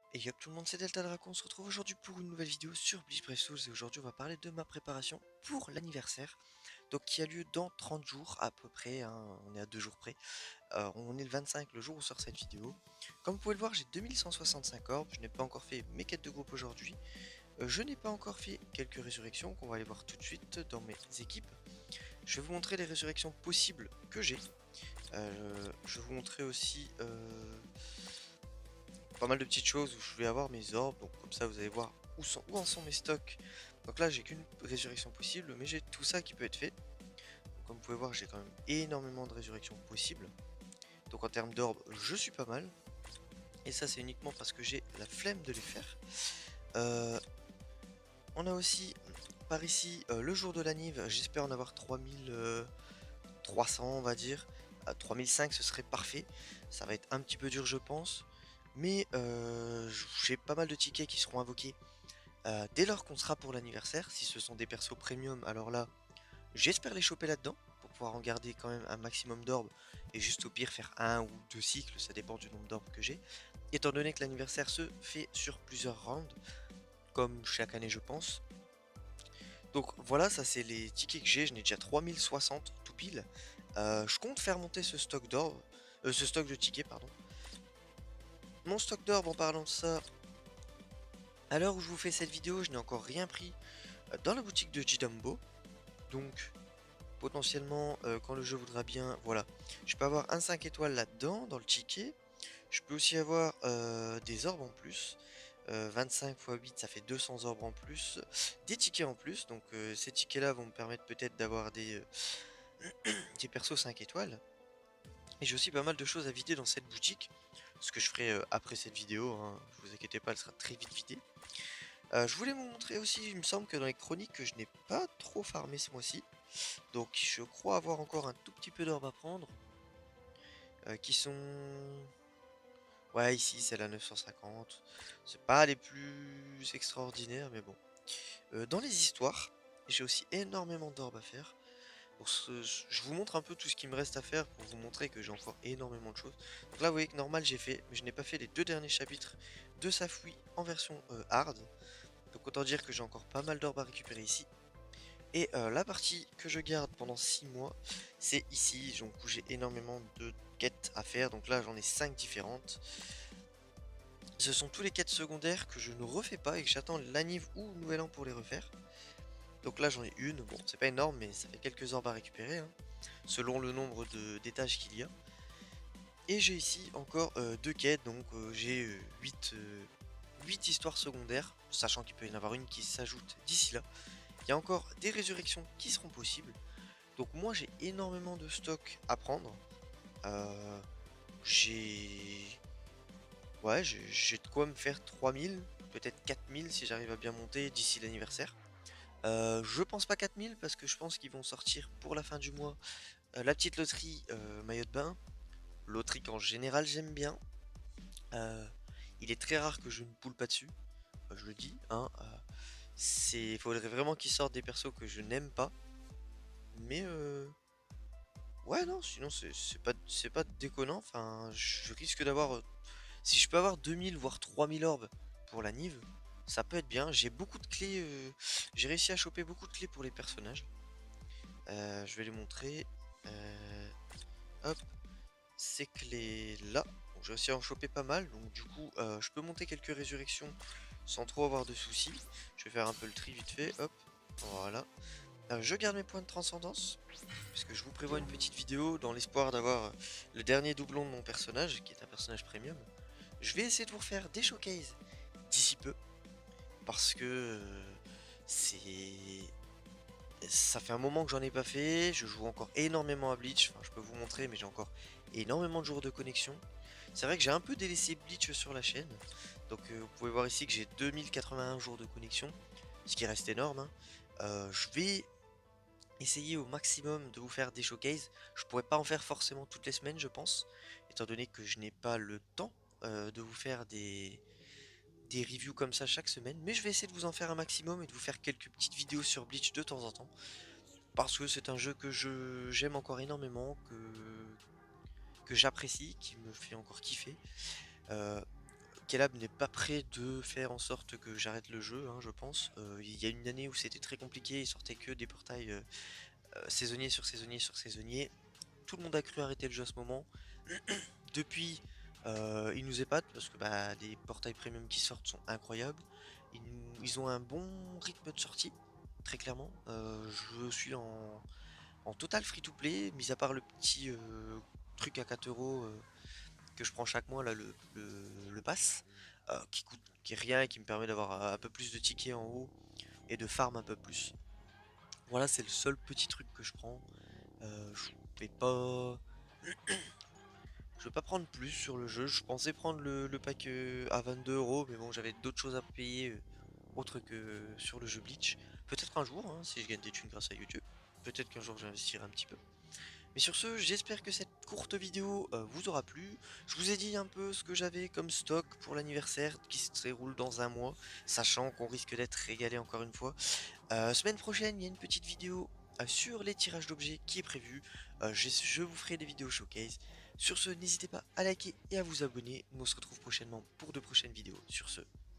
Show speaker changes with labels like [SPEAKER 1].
[SPEAKER 1] Et yop tout le monde, c'est Delta Dragon, on se retrouve aujourd'hui pour une nouvelle vidéo sur Bleach Brave Souls et aujourd'hui on va parler de ma préparation pour l'anniversaire, donc qui a lieu dans 30 jours à peu près, hein, on est à 2 jours près, on est le 25 le jour où sort cette vidéo. Comme vous pouvez le voir, j'ai 2165 orbes, je n'ai pas encore fait mes quêtes de groupe aujourd'hui, je n'ai pas encore fait quelques résurrections qu'on va aller voir tout de suite dans mes équipes. Je vais vous montrer les résurrections possibles que j'ai, je vais vous montrer aussi pas mal de petites choses où je vais avoir mes orbes, donc comme ça vous allez voir où en sont mes stocks. Donc là j'ai qu'une résurrection possible, mais j'ai tout ça qui peut être fait. Donc, comme vous pouvez voir, j'ai quand même énormément de résurrections possibles. Donc en termes d'orbes, je suis pas mal. Et ça c'est uniquement parce que j'ai la flemme de les faire. Euh, on a aussi par ici le jour de la Nive, j'espère en avoir 3300 on va dire. À 3005 ce serait parfait. Ça va être un petit peu dur je pense. Mais j'ai pas mal de tickets qui seront invoqués dès lors qu'on sera pour l'anniversaire. Si ce sont des persos premium, alors là, j'espère les choper là-dedans pour pouvoir en garder quand même un maximum d'orbes et juste au pire faire un ou deux cycles, ça dépend du nombre d'orbes que j'ai. Étant donné que l'anniversaire se fait sur plusieurs rounds, comme chaque année je pense. Donc voilà, ça c'est les tickets que j'ai, je n'ai déjà 3060 tout pile. Je compte faire monter ce stock d'orbes, ce stock de tickets, pardon. Mon stock d'orbes, en parlant de ça, à l'heure où je vous fais cette vidéo, je n'ai encore rien pris dans la boutique de Jidambo. Donc potentiellement quand le jeu voudra bien, voilà, je peux avoir un 5 étoiles là-dedans dans le ticket. Je peux aussi avoir des orbes en plus. 25 x 8 ça fait 200 orbes en plus, des tickets en plus, donc ces tickets là vont me permettre peut-être d'avoir des persos 5 étoiles. Et j'ai aussi pas mal de choses à vider dans cette boutique, ce que je ferai après cette vidéo, hein. Ne vous inquiétez pas, elle sera très vite vidée. Je voulais vous montrer aussi, il me semble que dans les chroniques que je n'ai pas trop farmé ce mois-ci. Donc je crois avoir encore un tout petit peu d'orbes à prendre. Qui sont... Ouais, ici c'est la 950. C'est pas les plus extraordinaires, mais bon. Dans les histoires, j'ai aussi énormément d'orbes à faire. Je vous montre un peu tout ce qui me reste à faire pour vous montrer que j'ai encore énormément de choses. Donc là, vous voyez que normal j'ai fait, mais je n'ai pas fait les deux derniers chapitres de Safui en version hard. Donc autant dire que j'ai encore pas mal d'orbes à récupérer ici. Et la partie que je garde pendant 6 mois, c'est ici. Donc où j'ai énormément de quêtes à faire. Donc là, j'en ai 5 différentes. Ce sont tous les quêtes secondaires que je ne refais pas et que j'attends l'anniv ou le nouvel an pour les refaire. Donc là, j'en ai une. Bon, c'est pas énorme, mais ça fait quelques orbes à récupérer, hein, selon le nombre d'étages qu'il y a. Et j'ai ici encore 2 quêtes. Donc j'ai 8 histoires secondaires, sachant qu'il peut y en avoir une qui s'ajoute d'ici là. Il y a encore des résurrections qui seront possibles. Donc moi j'ai énormément de stock à prendre. Euh, j'ai... Ouais, j'ai de quoi me faire 3000, peut-être 4000 si j'arrive à bien monter d'ici l'anniversaire. Je pense pas 4000 parce que je pense qu'ils vont sortir pour la fin du mois la petite loterie maillot de bain. Loterie qu'en général j'aime bien. Euh, il est très rare que je ne poule pas dessus. Je le dis, hein. Faudrait vraiment qu'ils sortent des persos que je n'aime pas. Mais ouais, non, sinon c'est pas déconnant. Enfin, je risque d'avoir. Si je peux avoir 2000 voire 3000 orbes pour la Nive, ça peut être bien. J'ai beaucoup de clés. J'ai réussi à choper beaucoup de clés pour les personnages. Je vais les montrer. Hop, ces clés là. J'ai réussi à en choper pas mal. Donc, du coup, je peux monter quelques résurrections sans trop avoir de soucis. Je vais faire un peu le tri vite fait. Hop, voilà. Je garde mes points de transcendance, puisque je vous prévois une petite vidéo dans l'espoir d'avoir le dernier doublon de mon personnage, qui est un personnage premium. Je vais essayer de vous refaire des showcases d'ici peu, parce que c'est... Ça fait un moment que j'en ai pas fait, je joue encore énormément à Bleach, enfin je peux vous montrer, mais j'ai encore énormément de jours de connexion. C'est vrai que j'ai un peu délaissé Bleach sur la chaîne, donc vous pouvez voir ici que j'ai 2081 jours de connexion, ce qui reste énorme, hein. Je vais essayer au maximum de vous faire des showcases. Je pourrais pas en faire forcément toutes les semaines, je pense, étant donné que je n'ai pas le temps de vous faire des reviews comme ça chaque semaine. Mais je vais essayer de vous en faire un maximum et de vous faire quelques petites vidéos sur Bleach de temps en temps. Parce que c'est un jeu que j'aime encore énormément, que j'apprécie, qui me fait encore kiffer. Euh, Kelab n'est pas prêt de faire en sorte que j'arrête le jeu, hein, je pense. Il y a une année où c'était très compliqué, il sortait que des portails saisonnier sur saisonnier sur saisonnier. Tout le monde a cru arrêter le jeu à ce moment. Depuis, ils nous épatent parce que bah, les portails premium qui sortent sont incroyables. Ils ont un bon rythme de sortie, très clairement. Je suis en total free-to-play, mis à part le petit truc à 4 euros que je prends chaque mois, là, le pass, qui est rien et qui me permet d'avoir un peu plus de tickets en haut et de farm un peu plus. Voilà, c'est le seul petit truc que je prends. Je vais pas. Je vais pas prendre plus sur le jeu. Je pensais prendre le pack à 22 euros, mais bon, j'avais d'autres choses à payer autre que sur le jeu Bleach. Peut-être un jour, hein, si je gagne des thunes grâce à YouTube. Peut-être qu'un jour j'investirai un petit peu. Mais sur ce, j'espère que cette courte vidéo vous aura plu. Je vous ai dit un peu ce que j'avais comme stock pour l'anniversaire qui se déroule dans un mois, sachant qu'on risque d'être régalé encore une fois. Semaine prochaine, il y a une petite vidéo sur les tirages d'objets qui est prévue. Je vous ferai des vidéos showcase. Sur ce, n'hésitez pas à liker et à vous abonner. Nous on se retrouve prochainement pour de prochaines vidéos. Sur ce,